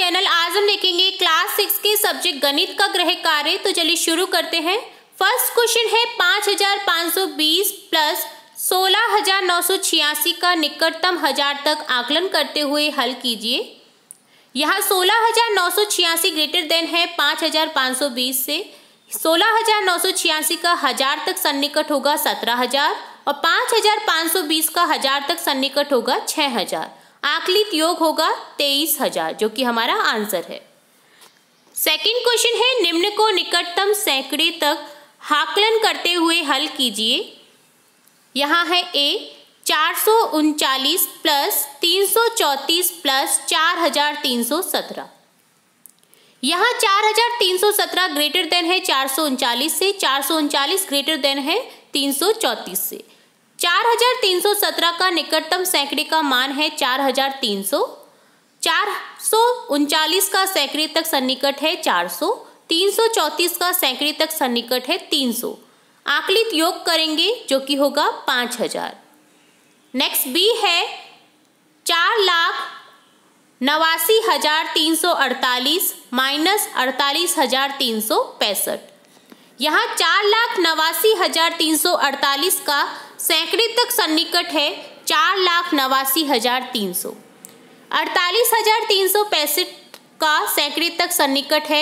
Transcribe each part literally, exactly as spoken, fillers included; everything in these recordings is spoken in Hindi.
चैनल। आज हम देखेंगे क्लास सिक्स के सब्जेक्ट गणित का गृह कार्य। तो चलिए शुरू करते हैं। फर्स्ट क्वेश्चन है पाँच हजार पाँच सौ बीस प्लस सोलह हजार नौ सौ छियासी का निकटतम हजार तक आकलन करते हुए हल कीजिए। यहाँ सोलह हजार नौ सौ छियासी ग्रेटर देन है पाँच हजार पाँच सौ बीस से। सोलह हजार नौ सौ छियासी का हजार तक सन्निकट होगा सत्रह हजार और पाँच हजार पाँच सौ बीस का हजार तक सन्निकट होगा छः हजार। आकलित योग होगा तेईस हजार, जो कि हमारा आंसर है। सेकंड क्वेश्चन है निम्न को निकटतम सैकड़े तक आकलन करते हुए हल कीजिए। यहाँ है ए चार सौ उनचालीस प्लस तीन सौ चौंतीस प्लस चार हजार तीन सौ सत्रह। यहाँ चार हजार तीन सौ सत्रह ग्रेटर देन है चार सौ उनचालीस से, चार सौ उनचालीस ग्रेटर देन है तीन सौ चौंतीस से। चार हजार तीन सौ सत्रह का निकटतम सैकड़े का मान है चार हजार तीन सौ। चार सौ उनचालीस का सैकड़े तक सन्निकट है चार सौ। तीन सौ चौंतीस का सैकड़े तक सन्निकट है तीन सौ। आकलित योग करेंगे जो कि होगा पाँच हजार। नेक्स्ट बी है चार लाख नवासी हजार तीन सौ अड़तालीस माइनस अड़तालीस हजार तीन सौ पैंसठ। यहाँ चार लाख नवासी हजार तीन सौ अड़तालीस का सैकड़े तक सन्निकट है चार लाख नवासी हजार तीन सौ। अड़तालीस हजार तीन सौ पैंसठ का सैकड़े तक सन्निकट है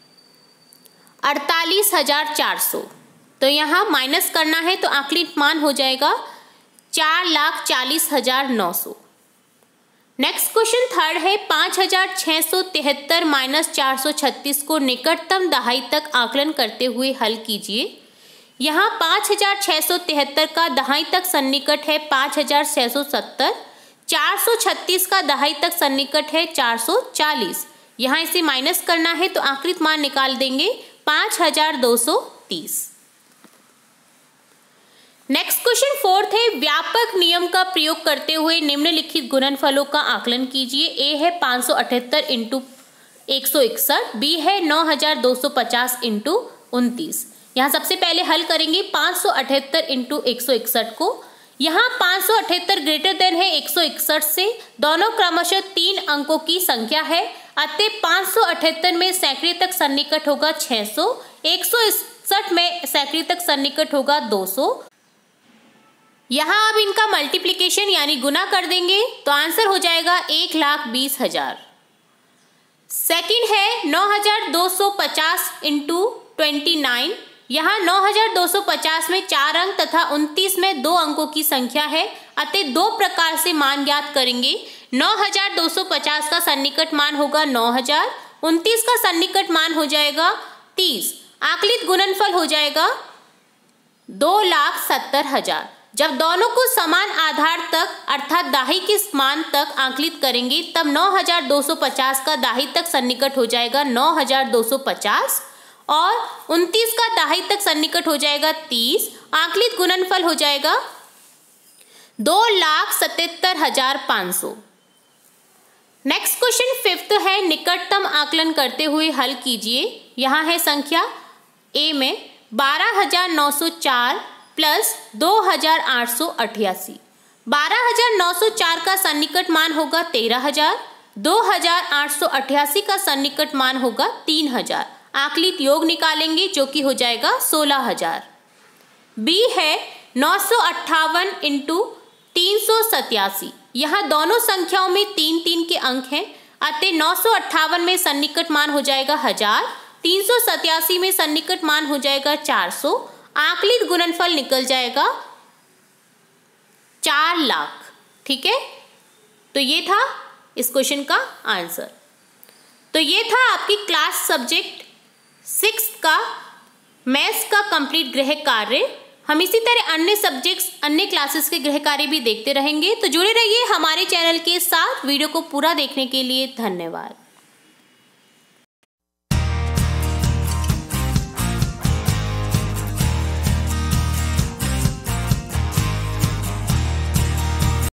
अड़तालीस हजार चार सौ। तो यहाँ माइनस करना है तो आकलित मान हो जाएगा चार लाख चालीस हजार नौ सौ। नेक्स्ट क्वेश्चन थर्ड है पाँच हजार छः सौ तिहत्तर माइनस चार सौ छत्तीस को निकटतम दहाई तक आकलन करते हुए हल कीजिए। यहाँ पाँच हजार छः सौ तिहत्तर का दहाई तक सन्निकट है पाँच हजार छः सौ सत्तर। चार सौ छत्तीस का दहाई तक सन्निकट है चार सौ चालीस। यहाँ इसे माइनस करना है तो आकलित मान निकाल देंगे पाँच हजार दो सौ तीस। नेक्स्ट क्वेश्चन फोर्थ है व्यापक नियम का प्रयोग करते हुए निम्नलिखित गुणनफलों का आकलन कीजिए। ए है पाँच सौ अठहत्तर इंटू एक सौ इकसठ, बी है नौ हजार दो सौ पचास इंटू उनतीस। यहाँ सबसे पहले हल करेंगे पाँच सौ अठहत्तर इंटू एक सौ इकसठ को। यहाँ पाँच सौ अठहत्तर ग्रेटर देन है एक सौ इकसठ से, दोनों क्रमशः तीन अंकों की संख्या है, अतः पाँच सौ अठहत्तर में सैकड़े तक सन्निकट होगा छः सौ। एक सौ इकसठ में सैकड़े तक सन्निकट होगा दो सौ। यहाँ अब इनका मल्टीप्लिकेशन यानी गुना कर देंगे तो आंसर हो जाएगा एक लाख बीस हजार। सेकेंड है नौ हजार दो सौ पचास इंटू ट्वेंटी नाइन। यहाँ नौ हजार दो सौ पचास में चार अंक तथा उनतीस में दो अंकों की संख्या है, अतः दो प्रकार से मान ज्ञात करेंगे। नौ हजार दो सौ पचास का सन्निकट मान होगा नौ हजार, उनतीस का सन्निकट मान हो जाएगा तीस। आकलित गुणनफल हो जाएगा दो लाख सत्तर हजार। जब दोनों को समान आधार तक अर्थात दाही के मान तक आकलित करेंगे तब नौ हजार दो सौ पचास का दाही तक सन्निकट हो जाएगा नौ हजार दो सौ पचास और उनतीस का दाही तक सन्निकट हो जाएगा तीस। आकलित गुणनफल हो जाएगा दो लाख सतहत्तर हजार पाँच सौ। नेक्स्ट क्वेश्चन फिफ्थ है निकटतम आकलन करते हुए हल कीजिए। यहाँ है संख्या ए में बारह हजार नौ सौ चार प्लस दो हजार आठ सौ अठासी। बारह हजार नौ सौ चार का सन्निकट मान होगा तेरह हजार। दो हजार आठ सौ अठासी का सन्निकट मान होगा तीन हजार। आकलित योग निकालेंगे जो कि हो जाएगा सोलह हजार। बी है नौ सौ अट्ठावन इंटू तीन सौ सत्यासी। यहाँ दोनों संख्याओं में तीन तीन के अंक हैं, अतः नौ सौ अट्ठावन में सन्निकट मान हो जाएगा हजार। तीन सौ सत्यासी में सन्निकट मान हो जाएगा चार सौ। आकलित गुणनफल निकल जाएगा चार लाख। ठीक है, तो ये था इस क्वेश्चन का आंसर। तो ये था आपकी क्लास सब्जेक्ट सिक्स का मैथ्स का कंप्लीट गृह कार्य। हम इसी तरह अन्य सब्जेक्ट्स अन्य क्लासेस के गृह कार्य भी देखते रहेंगे, तो जुड़े रहिए हमारे चैनल के साथ। वीडियो को पूरा देखने के लिए धन्यवाद।